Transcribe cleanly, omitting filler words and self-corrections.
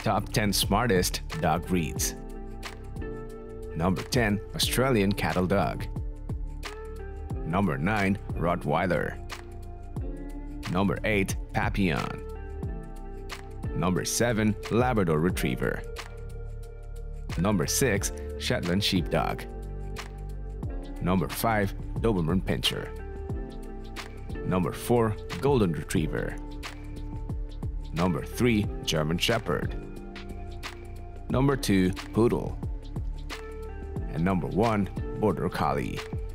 Top 10 Smartest Dog Breeds. Number 10. Australian Cattle Dog. Number 9. Rottweiler. Number 8. Papillon. Number 7. Labrador Retriever. Number 6. Shetland Sheepdog. Number 5. Doberman Pinscher. Number 4. Golden Retriever. Number 3. German Shepherd. Number 2. Poodle. And number 1. Border Collie.